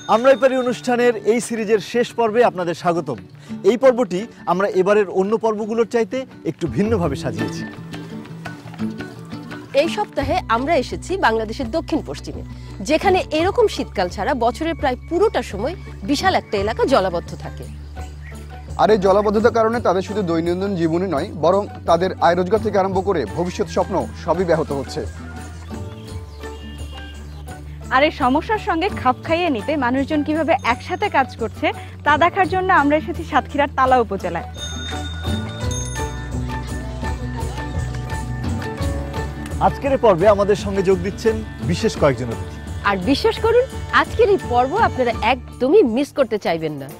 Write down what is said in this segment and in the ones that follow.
আমরাই পারি অনুষ্ঠানের এই সিরিজের শেষ পর্বে আপনাদের স্বাগতম। এই পর্বটি আমরা এবারের অন্য পর্বগুলোর চাইতে একটু ভিন্নভাবে সাজিয়েছি। এই সপ্তাহে আমরা এসেছি বাংলাদেশের দক্ষিণ পশ্চিমে, যেখানে এরকম শীতকাল ছাড়া বছরের প্রায় পুরোটা সময় বিশাল একটা এলাকা জলাবদ্ধ থাকে। আর এই জলাবদ্ধতার কারণে তাদের শুধু দৈনন্দিন জীবনই নয়, বরং তাদের আয় রোজগার থেকে আরম্ভ করে ভবিষ্যৎ স্বপ্ন সবই ব্যাহত হচ্ছে। আর এই সমস্যার সঙ্গে খাপ খাইয়ে নিতে মানুষজন কিভাবে একসাথে কাজ করছে তা দেখার জন্য আমরা এসেছি সাতক্ষীরার তালা উপজেলায়। আজকের এই পর্বে আমাদের সঙ্গে যোগ দিচ্ছেন বিশেষ কয়েকজন অতিথি। আর বিশ্বাস করুন, আজকের এই পর্ব আপনারা একদমই মিস করতে চাইবেন না।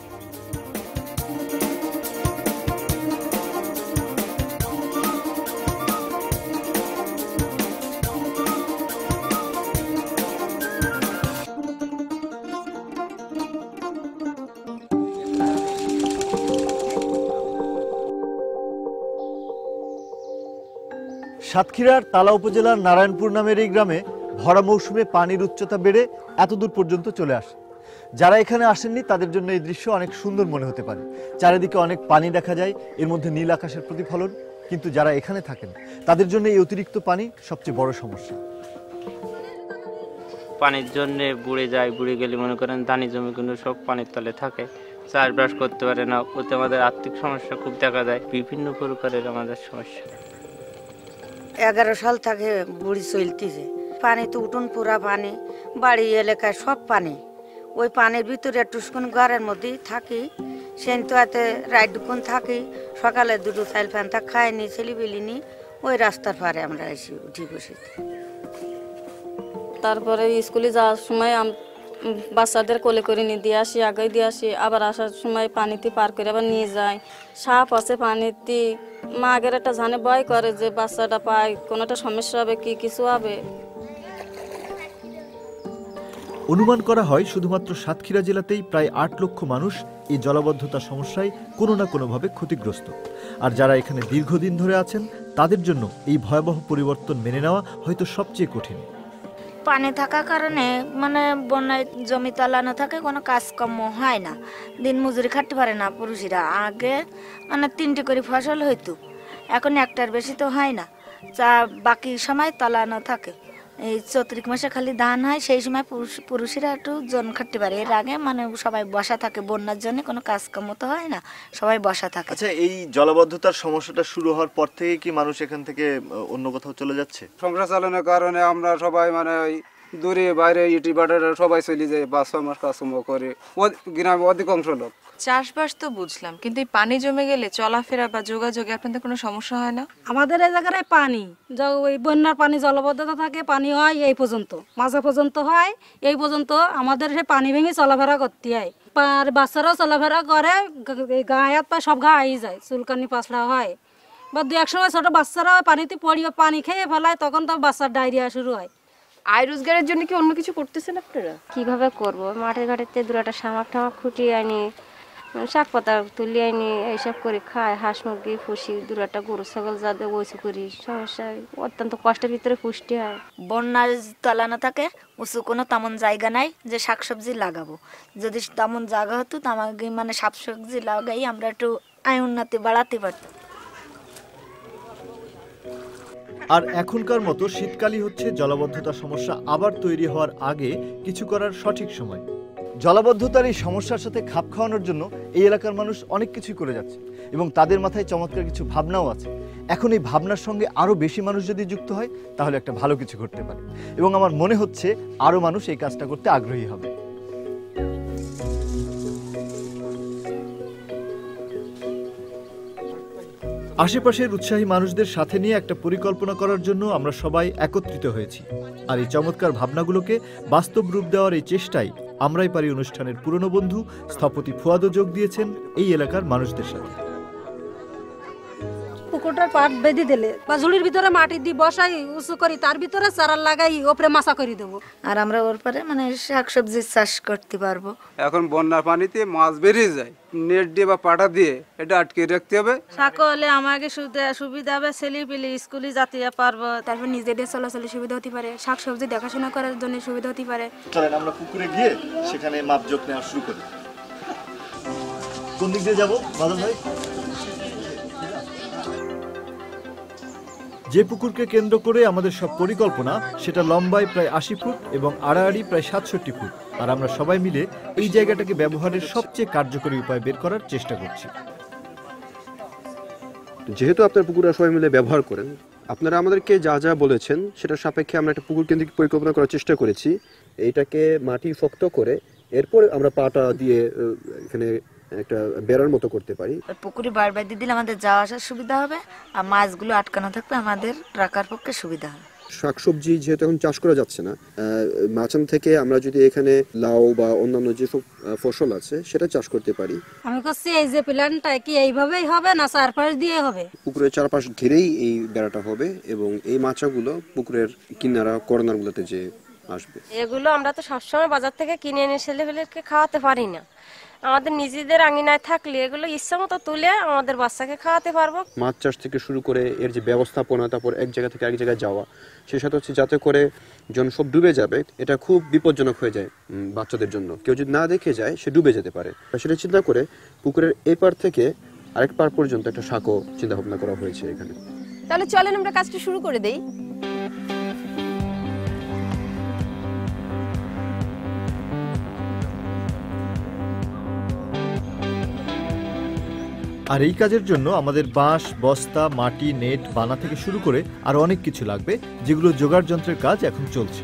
সাতক্ষীরার তালা উপজেলার নারায়ণপুর নামের এই গ্রামে ভরা মৌসুমে পানির উচ্চতা বেড়ে এতদূর পর্যন্ত চলে আসে। যারা এখানে আসেননি তাদের জন্য এই দৃশ্য অনেক সুন্দর মনে হতে পারে। চারিদিকে অনেক পানি দেখা যায়, এর মধ্যে নীল আকাশের প্রতিফলন। কিন্তু যারা এখানে থাকেন তাদের জন্য এই অতিরিক্ত পানি সবচেয়ে বড় সমস্যা। পানির জন্য বুড়ে যায়, বুড়ে গেলে মনে করেন ধানি জমিগুলো সব পানির তলে থাকে, চাষবাস করতে পারে না। ওতে আমাদের আর্থিক সমস্যা খুব দেখা যায়, বিভিন্ন প্রকারের আমাদের সমস্যা। 11 সাল থেকে বুড়ি চলতেছে, পানি তো উঠুন পুরা পানি, বাড়ি এলাকায় সব পানি। ওই পানির ভিতরে একটুক্ষণ ঘরের মধ্যেই থাকি, সেন তো এতে রাইডুকুন থাকি, সকালে দুটো চাইল ফ্যানটা খাইনি ছেলেবেলিনি, ওই রাস্তার পারে আমরা এসে উঠি বসে। তারপরে স্কুলে যাওয়ার সময় বাচ্চাদের কোলে করে নিয়ে দিয়ে আসি, আগে দিয়ে আসি, আবার আসার সময় পানিতে পার করে আবার নিয়ে যাই। সাপ আছে পানিতে, মা আগের একটা জানে ভয় করে যে বাচ্চাটা পায় কোনোটা সমস্যা হবে, কি কিছু হবে। অনুমান করা হয় শুধুমাত্র সাতক্ষীরা জেলাতেই প্রায় 8 লক্ষ মানুষ এই জলাবদ্ধতা সমস্যায় কোনো না কোনোভাবে ক্ষতিগ্রস্ত। আর যারা এখানে দীর্ঘদিন ধরে আছেন তাদের জন্য এই ভয়াবহ পরিবর্তন মেনে নেওয়া হয়তো সবচেয়ে কঠিন। পানি থাকার কারণে মানে বন্যায় জমি তলানো থাকে, কোনো কাজকর্ম হয় না, দিন মজুরি খাটতে পারে না পুরুষেরা। আগে মানে 3টে করে ফসল হইতো, এখন একটার বেশি তো হয় না, যা বাকি সময় তলানো থাকে। এই চৈত্রিক মাসে খালি ধান হয়, সেই সময় পুরুষেরা একটু জন খাটতে পারে। এর আগে মানে সবাই বসা থাকে, বন্যার জন্য কোনো কাজকর্ম তো হয় না, সবাই বসা থাকে। আচ্ছা, এই জলাবদ্ধতার সমস্যাটা শুরু হওয়ার পর থেকে কি মানুষ এখান থেকে অন্য কোথাও চলে যাচ্ছে? সংসার চালানোর কারণে আমরা সবাই মানে ওই দূরে বাইরে ইটি বাটারে সবাই চলে যায়, 5-6 মাস কাজকর্ম করে। গ্রামে অধিকাংশ লোক চাষবাস তো বুঝলাম, কিন্তু এই পানি জমে গেলে চলাফেরা বা যোগাযোগে আপনাদের কোনো সমস্যা হয় না? আমাদের এই জায়গায় পানি ওই বন্যার পানি জলবদ্ধতা থাকে, পানি হয় এই পর্যন্ত, মাঝে পর্যন্ত হয়, এই পর্যন্ত আমাদের সে পানি ভেঙে চলাফেরা করতে হয়। আর বাচ্চারাও চলাফেরা করে, গায়ে হাত পা সব ঘাই যায়, চুলকানি পাছড়া হয়। বা 2-1 সময় ছোট বাচ্চারা পানিতে পড়িয়ে পানি খেয়ে ফেলায়, তখন তো বাচ্চার ডায়রিয়া শুরু হয়। আয় রোজগারের জন্য কি অন্য কিছু করতেছেন আপনারা? কিভাবে করব, মাঠে ঘাটেতে দুটা শামাক টামাক খুঁটিয়ে আনি, শাক পাতা তুলে আনি, এইসব করে খায়। হাঁস মুরগি পুষি, দুটা গরু ছাগল যাদের ওইসব করি। সমস্যা অত্যন্ত কষ্টের ভিতরে পুষ্টি হয়। বন্যার তলানো থাকে, উঁচু কোনো তেমন জায়গা নাই যে শাকসবজি লাগাবো। যদি তেমন জায়গা হতো আমাকে মানে শাকসবজি লাগাই আমরা একটু আয় উন্নতি বাড়াতে পারতাম। আর এখনকার মতো শীতকালই হচ্ছে জলাবদ্ধতা সমস্যা আবার তৈরি হওয়ার আগে কিছু করার সঠিক সময়। জলাবদ্ধতার এই সমস্যার সাথে খাপ খাওয়ানোর জন্য এই এলাকার মানুষ অনেক কিছুই করে যাচ্ছে এবং তাদের মাথায় চমৎকার কিছু ভাবনাও আছে। এখন এই ভাবনার সঙ্গে আরও বেশি মানুষ যদি যুক্ত হয় তাহলে একটা ভালো কিছু করতে পারে এবং আমার মনে হচ্ছে আরও মানুষ এই কাজটা করতে আগ্রহী হবে। আশেপাশের উৎসাহী মানুষদের সাথে নিয়ে একটা পরিকল্পনা করার জন্য আমরা সবাই একত্রিত হয়েছি। আর এই চমৎকার ভাবনাগুলোকে বাস্তব রূপ দেওয়ার এই চেষ্টায় আমরাই পারি অনুষ্ঠানের পুরনো বন্ধু স্থপতি ফুয়াদও যোগ দিয়েছেন এই এলাকার মানুষদের সাথে। কোটার পাট বেঁধে দিলে বা ঝুড়ির ভিতরে মাটি দিয়ে বসাই উঁচু করি, তার ভিতরে চারা লাগাই ওপরে মাছা করে দেবো। আর আমরা ওর পরে মানে শাকসবজির চাষ করতে পারবো। এখন বন্যার পানিতে মাছ বেরিয়ে যায়, নেট দিয়ে বা পাটা দিয়ে এটা আটকে রাখতে হবে। সকলে আমাকে সুবিধা হবে, ছেলে পেলে স্কুলে যেতে পারবো, তারপর নিজেদের চলাচলের সুবিধা হতে পারে, শাকসবজি দেখাশোনা করার জন্য সুবিধা হতে পারে। চলেন আমরা পুকুরে গিয়ে সেখানে মাপজোক নেওয়া শুরু করি। কোন দিক দিয়ে যাবো বাদল ভাই? যে পুকুরকে কেন্দ্র করে আমাদের সব পরিকল্পনা, সেটা লম্বায় প্রায় 80 ফুট এবং আড়াআড়ি প্রায় 67 ফুট। আর আমরা সবাই মিলে এই জায়গাটাকে ব্যবহারের সবচেয়ে কার্যকরী উপায় বের করার চেষ্টা করছি। যেহেতু আপনার পুকুরটা সবাই মিলে ব্যবহার করেন, আপনারা আমাদেরকে যা যা বলেছেন সেটার সাপেক্ষে আমরা একটা পুকুর কেন্দ্রিক পরিকল্পনা করার চেষ্টা করেছি। এইটাকে মাটি শক্ত করে এরপর আমরা পাটা দিয়ে এখানে একটা বেড়ার মতো করতে পারি। পুকুরে বার বার দিয়ে দিলে আমাদের যাওয়া আসার সুবিধা হবে, আর মাছগুলো আটকানো থাকবে, আমাদের রাখার পক্ষে সুবিধা হবে। শাকসবজি যেহেতু এখন চাষ করা যাচ্ছে না, মাচান থেকে আমরা যদি এখানে লাউ বা অন্যান্য যেসব ফসল আছে সেটা চাষ করতে পারি। আমি করছি এই যে প্ল্যানটা কি এইভাবেই হবে না চারপাশ দিয়ে হবে? পুকুরের চারপাশ ঘিরেই এই বেড়াটা হবে এবং এই মাছাগুলো পুকুরের কিনারা কর্নারগুলোতে যে আসবে। এগুলো আমরা তো সবসময় বাজার থেকে কিনে এনে ছেলেপেলেকে খাওয়াতে পারি না। আমাদের নিজেদের আঙিনায় থাকলে এগুলো ইচ্ছা মতো তুলে আমাদের বাচ্চাকে খাওয়াতে পারবো। মাছ চাষ থেকে শুরু করে এর যে ব্যবস্থাপনা, তারপর এক জায়গা থেকে আরেক জায়গায় যাওয়া, সেই সাথে হচ্ছে যাতে করে যখন সব ডুবে যাবে এটা খুব বিপজ্জনক হয়ে যায় বাচ্চাদের জন্য। কেউ যদি না দেখে যায় সে ডুবে যেতে পারে। সেটা চিন্তা করে পুকুরের এই পার থেকে আরেক পার পর্যন্ত একটা সাঁকো চিন্তা ভাবনা করা হয়েছে এখানে। তাহলে চলেন আমরা কাজটা শুরু করে দেই। আর এই কাজের জন্য আমাদের বাঁশ, বস্তা, মাটি, নেট, বানা থেকে শুরু করে আর অনেক কিছু লাগবে, যেগুলো জোগাড় যন্ত্রের কাজ এখন চলছে।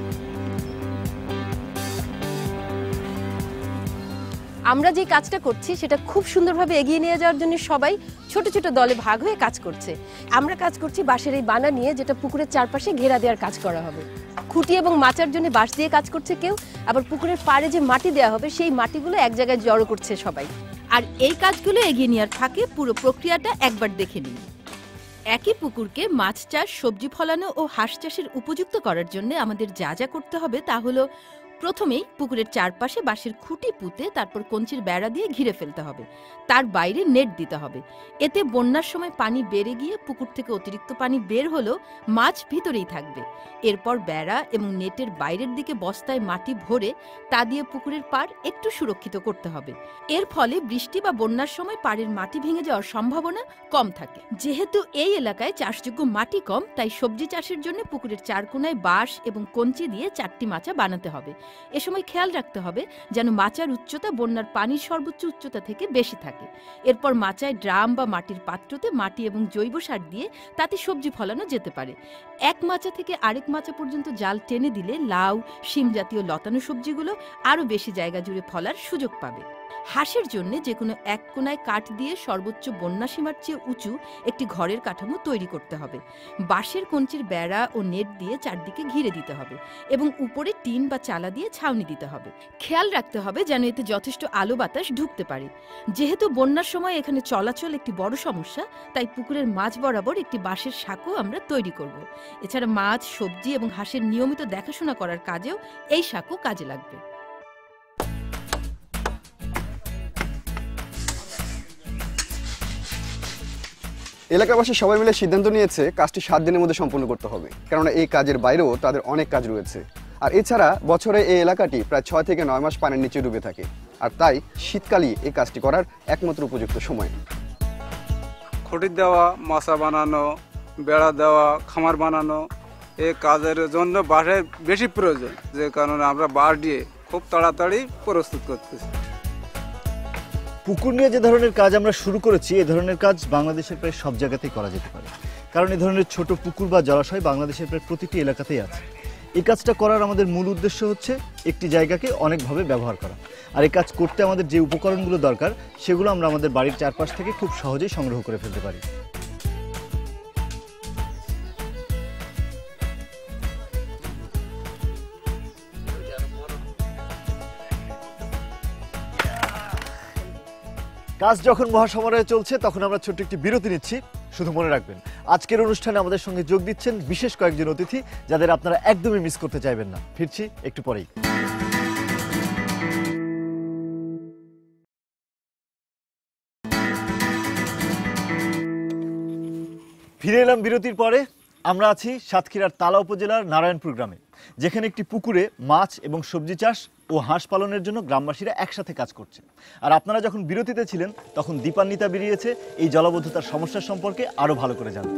আমরা যে কাজটা করছি সেটা খুব সুন্দরভাবে এগিয়ে নিয়ে যাওয়ার জন্য সবাই ছোট ছোট দলে ভাগ হয়ে কাজ করছে। আমরা কাজ করছি বাঁশের এই বানা নিয়ে, যেটা পুকুরের চারপাশে ঘেরা দেওয়ার কাজ করা হবে। খুঁটি এবং মাচার জন্য বাঁশ দিয়ে কাজ করছে কেউ, আবার পুকুরের পাড়ে যে মাটি দেওয়া হবে সেই মাটিগুলো এক জায়গায় জড়ো করছে সবাই। আর এই কাজগুলো এগিয়ে নেওয়ার ফাঁকে পুরো প্রক্রিয়াটা একবার দেখে নিন। একই পুকুরকে মাছ চাষ, সবজি ফলানো ও হাঁস চাষের উপযুক্ত করার জন্য আমাদের যা যা করতে হবে তা হলো, প্রথমেই পুকুরের চারপাশে বাঁশের খুঁটি পুঁতে তারপর কঞ্চির বেড়া দিয়ে ঘিরে ফেলতে হবে। তার বাইরে নেট দিতে হবে। এতে বন্যার সময় পানি বেড়ে গিয়ে পুকুর থেকে অতিরিক্ত পানি বের হলেও মাছ ভিতরেই থাকবে। এরপর বেড়া এবং নেটের বাইরের দিকে বস্তায় মাটি ভরে তা দিয়ে পুকুরের পাড় একটু সুরক্ষিত করতে হবে। এর ফলে বৃষ্টি বা বন্যার সময় পাড়ের মাটি ভেঙে যাওয়ার সম্ভাবনা কম থাকে। যেহেতু এই এলাকায় চাষযোগ্য মাটি কম, তাই সবজি চাষের জন্য পুকুরের চারকোনায় বাঁশ এবং কঞ্চি দিয়ে 4টি মাচা বানাতে হবে। এ সময় খেয়াল রাখতে হবে যেন মাচার উচ্চতা বন্যার পানির সর্বোচ্চ উচ্চতা থেকে বেশি থাকে। এরপর মাচায় ড্রাম বা মাটির পাত্রতে মাটি এবং জৈব সার দিয়ে তাতে সবজি ফলানো যেতে পারে। এক মাচা থেকে আরেক মাচা পর্যন্ত জাল টেনে দিলে লাউ, শিম জাতীয় লতানো সবজিগুলো আরও বেশি জায়গা জুড়ে ফলার সুযোগ পাবে। হাঁসের জন্য যে কোনো এক কোনায় কাঠ দিয়ে সর্বোচ্চ বন্যা সীমার চেয়ে উঁচু একটি ঘরের কাঠামো তৈরি করতে হবে। বাঁশের কঞ্চির বেড়া ও নেট দিয়ে চারদিকে ঘিরে দিতে হবে এবং উপরে টিন বা চালা দিয়ে ছাউনি দিতে হবে। খেয়াল রাখতে হবে যেন এতে যথেষ্ট আলো বাতাস ঢুকতে পারে। যেহেতু বন্যার সময় এখানে চলাচল একটি বড় সমস্যা, তাই পুকুরের মাঝ বরাবর একটি বাঁশের সাঁকো আমরা তৈরি করব। এছাড়া মাছ, সবজি এবং হাঁসের নিয়মিত দেখাশোনা করার কাজেও এই সাঁকো কাজে লাগবে। এলাকাবাসী সবাই মিলে সিদ্ধান্ত নিয়েছে কাজটি 7 দিনের মধ্যে সম্পন্ন করতে হবে, কেননা এই কাজের বাইরেও তাদের অনেক কাজ রয়েছে। আর এছাড়া বছরে এই এলাকাটি প্রায় 6 থেকে 9 মাস পানির নিচে ডুবে থাকে, আর তাই শীতকালই এই কাজটি করার একমাত্র উপযুক্ত সময়। খুঁটি দেওয়া, মাছা বানানো, বেড়া দেওয়া, খামার বানানো, এই কাজের জন্য বাঁশের বেশি প্রয়োজন, যে কারণে আমরা বাঁশ দিয়ে খুব তাড়াতাড়ি প্রস্তুত করতেছি। পুকুর নিয়ে যে ধরনের কাজ আমরা শুরু করেছি, এ ধরনের কাজ বাংলাদেশের প্রায় সব জায়গাতেই করা যেতে পারে, কারণ এ ধরনের ছোট পুকুর বা জলাশয় বাংলাদেশের প্রায় প্রতিটি এলাকাতেই আছে। এই কাজটা করার আমাদের মূল উদ্দেশ্য হচ্ছে একটি জায়গাকে অনেকভাবে ব্যবহার করা। আর এই কাজ করতে আমাদের যে উপকরণগুলো দরকার সেগুলো আমরা আমাদের বাড়ির চারপাশ থেকে খুব সহজেই সংগ্রহ করে ফেলতে পারি। কাজ যখন মহাসমারোহে চলছে তখন আমরা ছোট্ট একটি বিরতি নিচ্ছি। শুধু মনে রাখবেন, আজকের অনুষ্ঠানে আমাদের সঙ্গে যোগ দিচ্ছেন বিশেষ কয়েকজন অতিথি, যাদের আপনারা একদমই মিস করতে চাইবেন না। ফিরছি একটু পরেই। ফিরে এলাম বিরতির পরে। আমরা আছি সাতক্ষীরার তালা উপজেলার নারায়ণপুর গ্রামে, যেখানে একটি পুকুরে মাছ এবং সবজি চাষ ও হাঁস পালনের জন্য গ্রামবাসীরা একসাথে কাজ করছে। আর আপনারা যখন বিরতিতে ছিলেন তখন দীপান্বিতা বেরিয়েছে এই জলাবদ্ধতার সমস্যা সম্পর্কে আরো ভালো করে জানতে।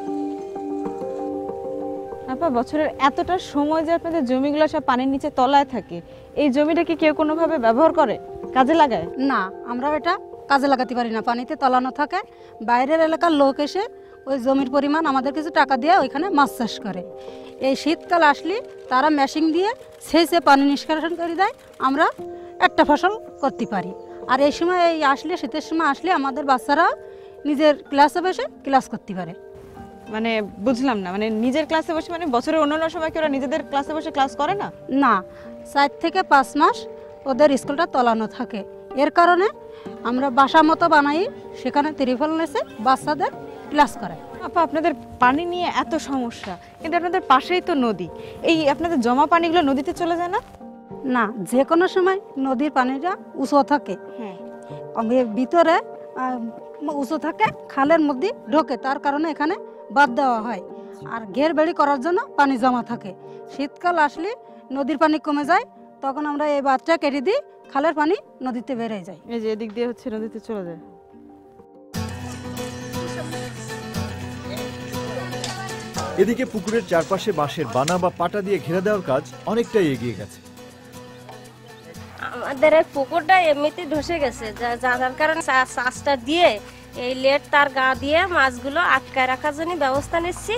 আপা, বছরের এতটা সময় যে আপনাদের জমিগুলো সব পানির নিচে তলায় থাকে, এই জমিটা কি কেউ কোনোভাবে ব্যবহার করে, কাজে লাগায়? না, আমরা এটা কাজে লাগাতে পারি না, পানিতে তলানো থাকে। বাইরের এলাকার লোক এসে ওই জমির পরিমাণ আমাদের কিছু টাকা দিয়ে ওইখানে মাছ চাষ করে। এই শীতকাল আসলে তারা মেশিন দিয়ে সেচে পানি নিষ্কাশন করে দেয়, আমরা একটা ফসল করতে পারি। আর এই সময় এই আসলে শীতের সময় আসলে আমাদের বাচ্চারা নিজের ক্লাসে বসে ক্লাস করতে পারে। মানে বুঝলাম না, মানে নিজের ক্লাসে বসে মানে বছরের অন্যান্য সময় কি ওরা নিজেদের ক্লাসে বসে ক্লাস করে না? না, 4 থেকে 5 মাস ওদের স্কুলটা তলানো থাকে। এর কারণে আমরা বাসা মতো বানাই, সেখানে ত্রিফল নেছে বাচ্চাদের ক্লাস করে। আপা, আপনাদের পানি নিয়ে এত সমস্যা, কিন্তু আপনাদের পাশেই তো নদী, এই আপনাদের জমা পানিগুলো নদীতে চলে যায় না? না, যে কোনো সময় নদীর পানিটা উঁচু থাকে, ভিতরে উঁচু থাকে, খালের মধ্যে ঢোকে, তার কারণে এখানে বাদ দেওয়া হয়। আর ঘের বেড়ি করার জন্য পানি জমা থাকে। শীতকাল আসলে নদীর পানি কমে যায়, তখন আমরা এই বাঁধটা কেটে দিই, খালের পানি নদীতে বেড়ে যায়। এই যে এদিক দিয়ে হচ্ছে নদীতে চলে যায়। এদিকে পুকুরের চারপাশে বাঁশের বানা বা পাটা দিয়ে ঘেরা দেওয়ার কাজ অনেকটাই এগিয়ে গেছে। আমাদের এই পুকুরটা এমনিতে ধসে গেছে, যার কারণে চাষটা দিয়ে এই লেট তার গা দিয়ে মাছগুলো আটকায় রাখার জন্য ব্যবস্থা নিচ্ছি।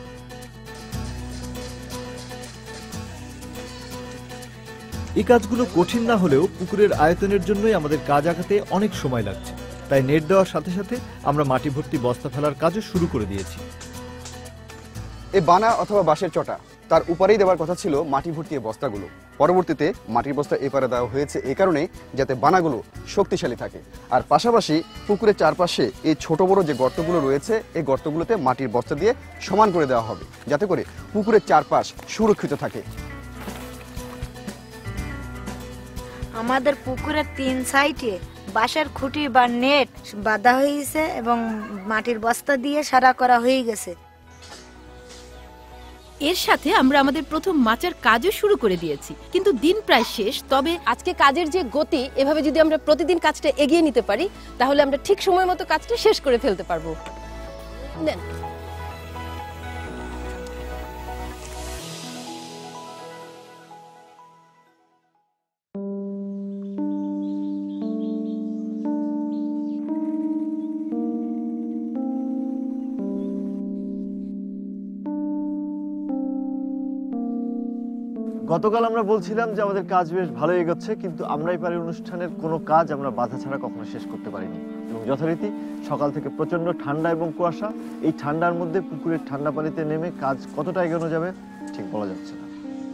এই কাজগুলো কঠিন না হলেও পুকুরের আয়তনের জন্যই আমাদের কাজ আগাতে অনেক সময় লাগছে। তাই নেট দেওয়ার সাথে সাথে আমরা মাটি ভর্তি বস্তা ফেলার কাজও শুরু করে দিয়েছি। এই বানা অথবা বাঁশের চটা, তার উপরেই দেওয়ার কথা ছিল মাটি ভর্তি বস্তাগুলো। পরবর্তীতে মাটির বস্তা এপারে দেওয়া হয়েছে এই কারণে যাতে বানাগুলো শক্তিশালী থাকে। আর পাশাপাশি পুকুরের চারপাশে এই ছোট বড় যে গর্তগুলো রয়েছে, এই গর্তগুলোতে মাটির বস্তা দিয়ে সমান করে দেওয়া হবে, যাতে করে পুকুরের চারপাশ সুরক্ষিত থাকে। আমাদের পুকুরের 3 সাইডে বাঁশের খুঁটি বা নেট বাঁধা হয়েছে এবং মাটির বস্তা দিয়ে সারা করা হয়ে গেছে। এর সাথে আমরা আমাদের প্রথম মাচার কাজও শুরু করে দিয়েছি, কিন্তু দিন প্রায় শেষ। তবে আজকে কাজের যে গতি, এভাবে যদি আমরা প্রতিদিন কাজটা এগিয়ে নিতে পারি, তাহলে আমরা ঠিক সময় মতো কাজটা শেষ করে ফেলতে পারবো। নেন। গতকাল আমরা বলছিলাম যে আমাদের কাজ বেশ ভালো এগোচ্ছে, কিন্তু আমরাই পারি অনুষ্ঠানের কোনো কাজ আমরা বাধা ছাড়া কখনো শেষ করতে পারিনি। এবং যথারীতি সকাল থেকে প্রচন্ড ঠান্ডা এবং কুয়াশা, এই ঠান্ডার মধ্যে পুকুরের ঠান্ডা পানিতে নেমে কাজ কতটা এগোনো যাবে ঠিক বলা যাচ্ছে না।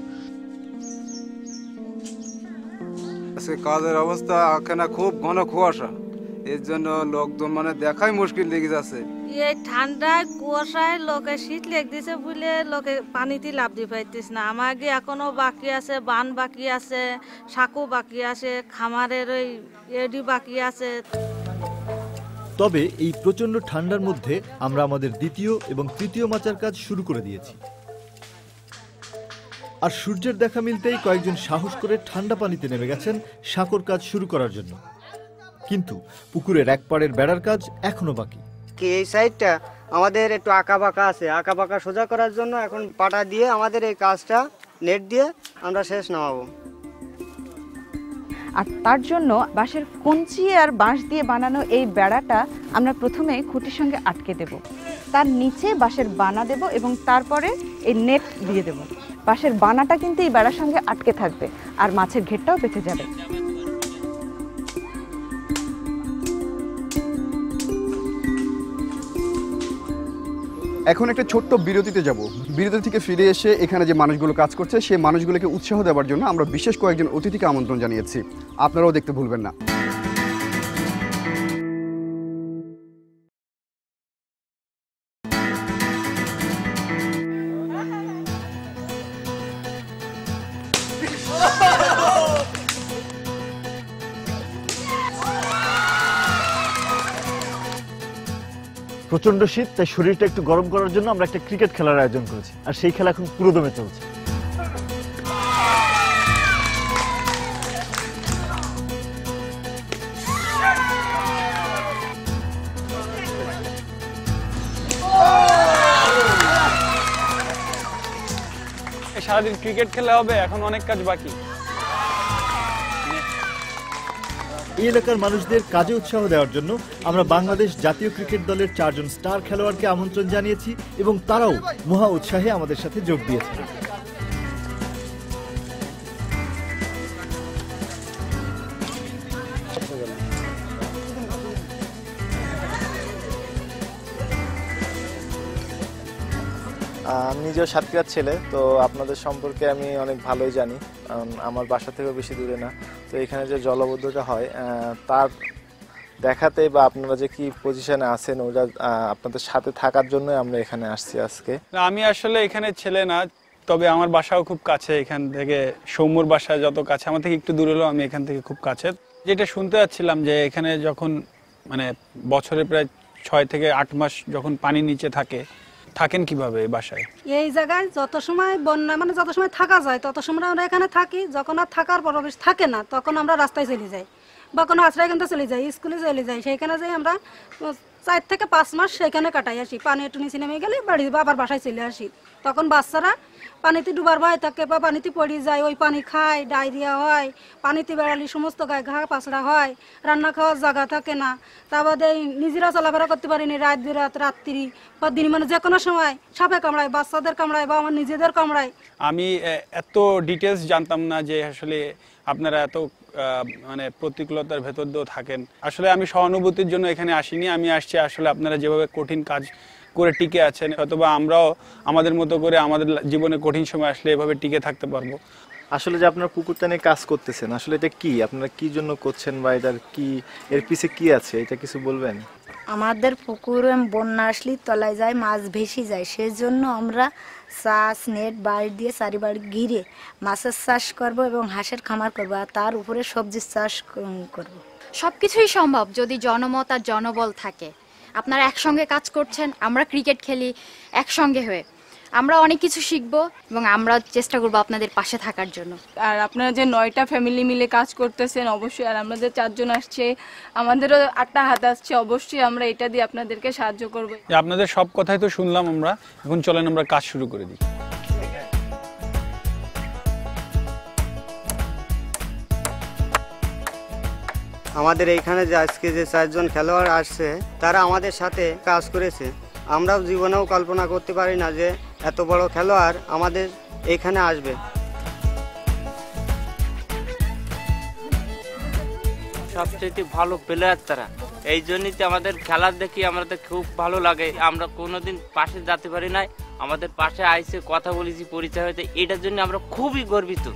আজকে কাজের অবস্থা এখানে খুব ঘন কুয়াশা, এর জন্য লোকজন মানে দেখাই মুশকিল লেগে যাচ্ছে। এই ঠান্ডায় কুয়াশায় লোকে শীত লেগেছে বলে লোকে পানিতে লাভ দিয়ে পাইতেছে না। আমাকে এখনো বাকি আছে, বান বাকি আছে, সাঁকো বাকি আছে, খামারের ওই এডি বাকি আছে। তবে এই প্রচন্ড ঠান্ডার মধ্যে আমরা আমাদের দ্বিতীয় এবং তৃতীয় মাচার কাজ শুরু করে দিয়েছি। আর সূর্যের দেখা মিলতেই কয়েকজন সাহস করে ঠান্ডা পানিতে নেমে গেছেন সাঁকোর কাজ শুরু করার জন্য। কিন্তু পুকুরের এক পাড়ের বেড়ার কাজ এখনো বাকি। এই সাইডটা আমাদের একটু আঁকা বাঁকা আছে, আঁকা বাঁকা সোজা করার জন্য এখন পাটা দিয়ে আমাদের এই কাজটা নেট দিয়ে আমরা শেষ নামাবো। আর তার জন্য বাঁশের কঞ্চি আর বাঁশ দিয়ে বানানো এই বেড়াটা আমরা প্রথমে খুঁটির সঙ্গে আটকে দেব, তার নিচে বাঁশের বানা দেব এবং তারপরে এই নেট দিয়ে দেব। বাঁশের বানাটা কিন্তু এই বেড়ার সঙ্গে আটকে থাকবে আর মাছের ঘেরটাও বেঁচে যাবে। এখন একটা ছোট্ট বিরতিতে যাব। বিরতি থেকে ফিরে এসে এখানে যে মানুষগুলো কাজ করছে, সেই মানুষগুলোকে উৎসাহ দেওয়ার জন্য আমরা বিশেষ কয়েকজন অতিথিকে আমন্ত্রণ জানিয়েছি। আপনারাও দেখতে ভুলবেন না। প্রচন্ড শীত, তাই শরীরটা একটু গরম করার জন্য আমরা একটা ক্রিকেট খেলার আয়োজন করেছি, আর সেই খেলা এখন পুরোদমে চলছে। সারাদিন ক্রিকেট খেলা হবে, এখন অনেক কাজ বাকি। এই এলাকার মানুষদের কাজে উৎসাহ দেওয়ার জন্য আমরা বাংলাদেশ জাতীয় ক্রিকেট দলের 4 জন স্টার খেলোয়াড়কে আমন্ত্রণ জানিয়েছি এবং তারাও মহা উৎসাহে আমাদের সাথে যোগ দিয়েছে। আমি নিজেও সাতক্ষীরার ছেলে, তো আপনাদের সম্পর্কে আমি অনেক ভালোই জানি। আমার বাসা থেকেও বেশি দূরে না। তো এখানে যে জলাবদ্ধতা হয় তার দেখাতে বা আপনারা যে কি পজিশনে আছেন ওটা আপনাদের সাথে থাকার জন্য আমরা এখানে আসছি আজকে। আমি আসলে এখানে ছেলে না, তবে আমার বাসাও খুব কাছে। এখান থেকে সৌম্যর বাসা যত কাছে, আমার থেকে একটু দূরে হলেও আমি এখান থেকে খুব কাছে। যেটা শুনতে যাচ্ছিলাম যে এখানে যখন মানে বছরে প্রায় 6 থেকে 8 মাস যখন পানি নিচে থাকেন কিভাবে বাসায়? এই জায়গায় যত সময় বন্যা মানে যত সময় থাকা যায় তত সময় আমরা এখানে থাকি। যখন আর থাকার পরিবেশ থাকে না তখন আমরা রাস্তায় চলে যাই বা কোনো আশ্রয় কেন্দ্রে চলে যাই, স্কুলে চলে যাই। সেইখানে যাই আমরা 4 থেকে 5 মাস সেখানে কাটাই আসি। পানি একটু নিচে নেমে গেলে বাড়ি বাবার বাসায় চলে আসি। তখন বাচ্চারা পানিতে ডুবার ভয় থাকে বা পানিতে পড়ে যায়, ওই পানি খায়, ডায়রিয়া হয়, পানিতে বেড়ালি সমস্ত গায়ে ঘা পাছড়া হয়, রান্না খাওয়ার জায়গা থাকে না। তা বাদে নিজেরা চলাফেরা করতে পারিনি, রাত বিরাত রাত্রি বা দিন মানে যে কোনো সময় সাপে কামড়ায়, বাচ্চাদের কামড়ায় বা আমার নিজেদের কামড়ায়। আমি এত ডিটেলস জানতাম না যে আসলে আপনারা এত মানে প্রতিকূলতার ভেতর দিয়েও থাকেন। আসলে আমি সহানুভূতির জন্য এখানে আসিনি, আমি আসছি আসলে আপনারা যেভাবে কঠিন কাজ করে টিকে আছেন, হয়তোবা আমরাও আমাদের মতো করে আমাদের জীবনে কঠিন সময় আসলে এভাবে টিকে থাকতে পারবো। আসলে যে আপনারা পুকুরটা নিয়ে কাজ করতেছেন, আসলে এটা কি, আপনারা কি জন্য করছেন বা এটার কি, এর পিছে কি আছে, এটা কিছু বলবেন? আমাদের পুকুরে বন্যা আসলে তলায় যায়, মাছ ভেসে যায়। সেই জন্য আমরা চাষ নেট বাড়ি দিয়ে চারিবাড়ি ঘিরে মাছের চাষ করব এবং হাঁসের খামার করব, আর তার উপরে সবজির চাষ করব। সবকিছুই সম্ভব যদি জনমত আর জনবল থাকে। আপনারা একসঙ্গে কাজ করছেন, আমরা ক্রিকেট খেলি একসঙ্গে হয়ে, আমরা অনেক কিছু শিখবো এবং আমরা চেষ্টা করবো আপনাদের পাশে থাকার জন্য। আর আপনারা যে 9টা ফ্যামিলি মিলে কাজ করতেছেন অবশ্যই, আর আমরা যে 4 জন আসছে আমাদেরও 8টা হাত আসছে, অবশ্যই আমরা এটা দিয়ে আপনাদেরকে সাহায্য করব। আপনাদের সব কথাই তো শুনলাম আমরা, এখন চলেন আমরা কাজ শুরু করে দিই। আমাদের এইখানে যে আজকে যে 4 জন খেলোয়াড় আসছে তারা আমাদের সাথে কাজ করেছে। আমরাও জীবনেও কল্পনা করতে পারি না যে এত বড় খেলোয়াড় আমাদের এইখানে আসবে। সবচেয়ে ভালো প্লেয়ার তারা, এই জন্যই তো আমাদের খেলা দেখি আমাদের খুব ভালো লাগে। আমরা কোনোদিন পাশে যেতে পারি নাই, আমাদের পাশে আইসে কথা বলেছি, পরিচয় হয়েছে, এটার জন্য আমরা খুবই গর্বিত।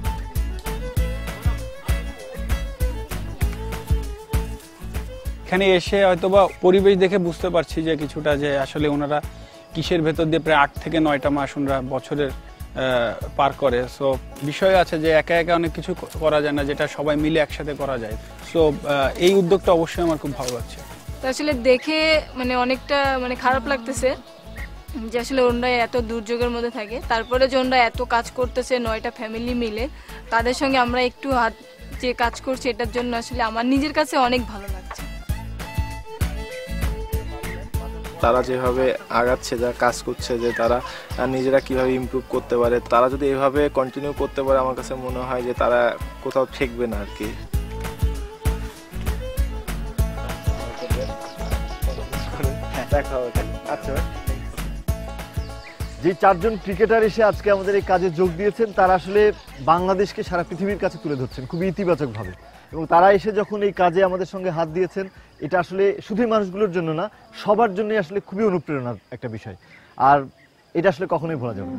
এখানে এসে হয়তোবা পরিবেশ দেখে বুঝতে পারছি যে কিছুটা যে আসলে ওনারা কিসের ভেতর দিয়ে প্রায় 8 থেকে 9টা মাস ওনারা বছরের পার করে। সো বিষয় আছে যে একা একা অনেক কিছু করা যায় না, যেটা সবাই মিলে একসাথে করা যায়। সো এই উদ্যোগটা অবশ্যই আমার খুব ভালো লাগছে। তো আসলে দেখে মানে অনেকটা মানে খারাপ লাগতেছে যে আসলে ওনারা এত দুর্যোগের মধ্যে থাকে, তারপরে যে ওনারা এত কাজ করতেছে 9টা ফ্যামিলি মিলে, তাদের সঙ্গে আমরা একটু হাত যে কাজ করছি, এটার জন্য আসলে আমার নিজের কাছে অনেক ভালো লাগছে। তারা যেভাবে আগাচ্ছে, যা কাজ করছে, যে তারা নিজেরা কিভাবে ইমপ্রুভ করতে পারে, তারা যদি এভাবে কন্টিনিউ করতে পারে, আমার কাছে মনে হয় যে তারা কোথাও ঠেকবে না আর কি। যে 4 জন ক্রিকেটার এসে আজকে আমাদের এই কাজে যোগ দিয়েছেন তারা আসলে বাংলাদেশকে সারা পৃথিবীর কাছে তুলে ধরছেন খুবই ইতিবাচকভাবে, এবং তারা এসে যখন এই কাজে আমাদের সঙ্গে হাত দিয়েছেন, এটা আসলে শুধুই মানুষগুলোর জন্য না, সবার জন্যই আসলে খুবই অনুপ্রেরণার একটা বিষয়, আর এটা আসলে কখনোই ভোলা যাবে না।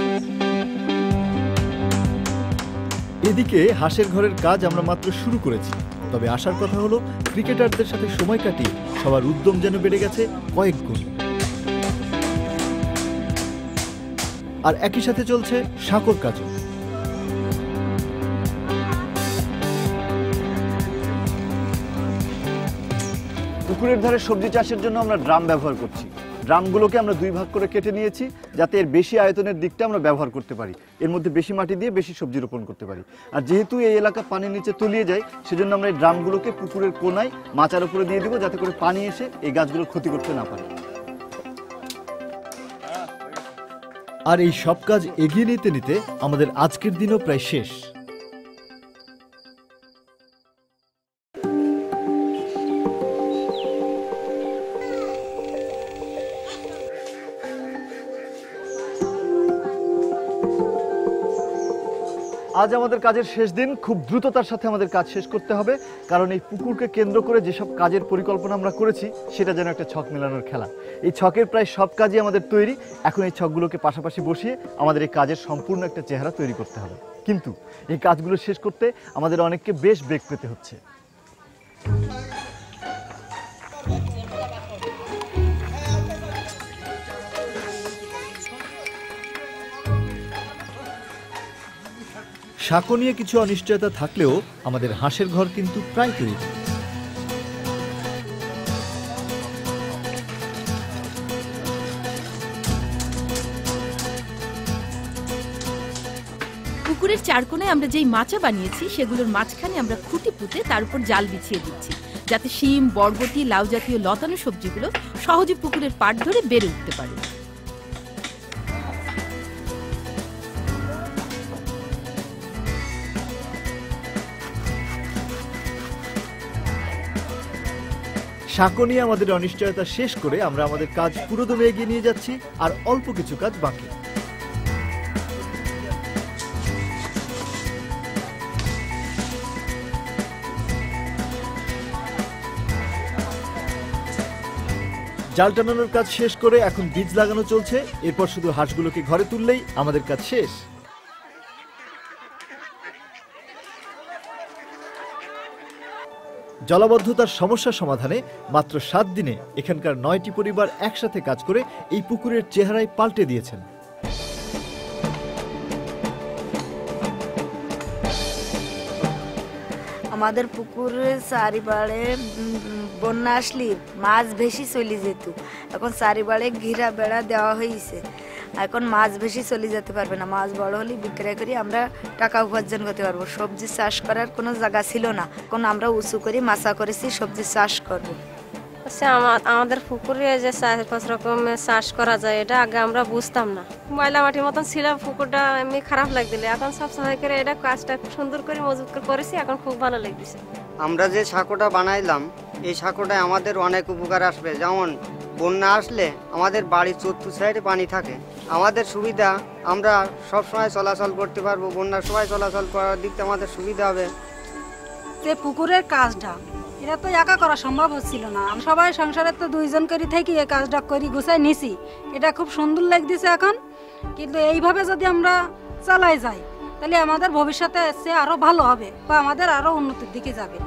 এদিকে হাঁসের ঘরের কাজ আমরা মাত্র শুরু করেছি, তবে আসার কথা হলো ক্রিকেটারদের সাথে সময় কাটিয়ে সবার উদ্যম যেন বেড়ে গেছে কয়েক গুণ। আর একই সাথে চলছে সাঁকোর কাজও। পুকুরের ধারে সবজি চাষের জন্য আমরা ড্রাম ব্যবহার করছি। ড্রামগুলোকে আমরা 2 ভাগ করে কেটে নিয়েছি যাতে এর বেশি আয়তনের দিকটা আমরা ব্যবহার করতে পারি, এর মধ্যে বেশি মাটি দিয়ে বেশি সবজি রোপণ করতে পারি। আর যেহেতু এই এলাকা পানির নিচে তলিয়ে যায়, সেজন্য আমরা এই ড্রামগুলোকে পুকুরের কোনায় মাচার উপরে দিয়ে দিব যাতে করে পানি এসে এই গাছগুলোর ক্ষতি করতে না পারে। আর এই সব কাজ এগিয়ে নিতে নিতে আমাদের আজকের দিনও প্রায় শেষ। আজ আমাদের কাজের শেষ দিন। খুব দ্রুততার সাথে আমাদের কাজ শেষ করতে হবে, কারণ এই পুকুরকে কেন্দ্র করে যেসব কাজের পরিকল্পনা আমরা করেছি সেটা যেন একটা ছক মেলানোর খেলা। এই ছকের প্রায় সব কাজই আমাদের তৈরি। এখন এই ছকগুলোকে পাশাপাশি বসিয়ে আমাদের এই কাজের সম্পূর্ণ একটা চেহারা তৈরি করতে হবে। কিন্তু এই কাজগুলো শেষ করতে আমাদের অনেককে বেশ বেগ পেতে হচ্ছে। সাঁকো নিয়ে কিছু অনিশ্চয়তা থাকলেও আমাদের হাঁসের ঘর কিন্তু প্রায় তৈরি। পুকুরের চারকোনায় আমরা যেই মাচা বানিয়েছি সেগুলোর মাঝখানে আমরা খুঁটি পুঁতে তার উপর জাল বিছিয়ে দিচ্ছি, যাতে শিম, বরবটি, লাউ জাতীয় লতানো সবজিগুলো সহজে পুকুরের পাড় ধরে বেড়ে উঠতে পারে। সাঁকো নিয়ে আমাদের অনিশ্চয়তা শেষ করে আমরা আমাদের কাজ পুরোদমে এগিয়ে নিয়ে যাচ্ছি, আর অল্প কিছু কাজ বাকি। জাল টানানোর কাজ শেষ করে এখন বীজ লাগানো চলছে। এরপর শুধু হাঁসগুলোকে ঘরে তুললেই আমাদের কাজ শেষ। জলাবদ্ধতার সমস্যা সমাধানে মাত্র 7 দিনে এখানকার 9টি পরিবার একসাথে কাজ করে এই পুকুরের চেহারাই পাল্টে দিয়েছেন। আমাদের পুকুরে চারিবারে বন্যা আসলে মাছ বেশি চলে যেত, এখন চারিবারে ঘিরা বেড়া দেওয়া হয়েছে, এখন মাছ বেশি চলে যেতে পারবে না। মাছ বড় হলে বিক্রয় করি আমরা টাকা উপার্জন করতে পারবো। সবজি চাষ করার কোনো জায়গা ছিল না, এখন আমরা উঁচু করে মাছা করেছি, সবজি চাষ করবো। আচ্ছা, আমাদের পুকুরে যে 4-5 রকমের চাষ করা যায় এটা আগে আমরা বুঝতাম না। ময়লা মাটির মতন ছিল পুকুরটা, এমনি খারাপ লাগছিল। এখন সব সাহায্য করে এটা কাজটা সুন্দর করে মজবুত করে করেছি, এখন খুব ভালো লাগছে। আমরা যে সাঁকোটা বানাইলাম এই সাঁকোটায় আমাদের অনেক উপকার আসবে। যেমন বন্যা আসলে আমাদের বাড়ির চতুর্থ সাইডে পানি থাকে, আমাদের সুবিধা, আমরা সব সময় চলাচল করতে পারবো। বন্যার সময় চলাচল করার দিকটা আমাদের সুবিধা হবে। যে পুকুরের কাজটা এটা তো একা করা সম্ভব হচ্ছিল না, সবাই সংসারে তো 2 জন করে থেকে এই কাজটা করে গুছাই নিছি, এটা খুব সুন্দর লাগতেছে এখন। কিন্তু এইভাবে যদি আমরা চালাই যাই তাহলে আমাদের ভবিষ্যতে সে আরো ভালো হবে বা আমাদের আরো উন্নতির দিকে যাবে।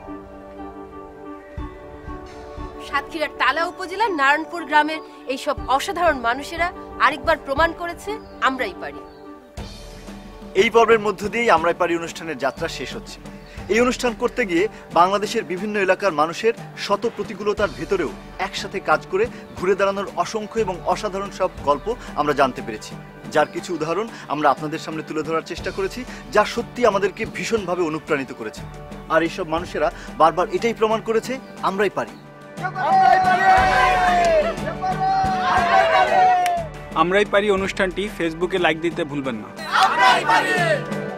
সাতক্ষীরার তালা উপজেলার নারায়ণপুর গ্রামের এইসব অসাধারণ মানুষেরা আরেকবার প্রমাণ করেছে আমরাই পারি। এই পর্বের মধ্য দিয়েই আমরাই পারি অনুষ্ঠানের যাত্রা শেষ হচ্ছে। এই অনুষ্ঠান করতে গিয়ে বাংলাদেশের বিভিন্ন এলাকার মানুষের শত প্রতিকূলতার ভেতরেও একসাথে কাজ করে ঘুরে দাঁড়ানোর অসংখ্য এবং অসাধারণ সব গল্প আমরা জানতে পেরেছি, যার কিছু উদাহরণ আমরা আপনাদের সামনে তুলে ধরার চেষ্টা করেছি, যা সত্যি আমাদেরকে ভীষণভাবে অনুপ্রাণিত করেছে। আর এইসব মানুষেরা বারবার এটাই প্রমাণ করেছে আমরাই পারি। আমরাই পারি অনুষ্ঠানটি ফেসবুকে লাইক দিতে ভুলবেন না।